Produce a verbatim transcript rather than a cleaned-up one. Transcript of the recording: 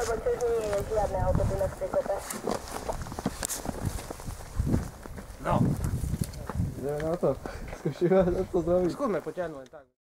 lebo tiež nie je žiadne auto tu na kope. No. Ideme na to. Skúšime to zrobiť. Skúsme potiahnuť len tak.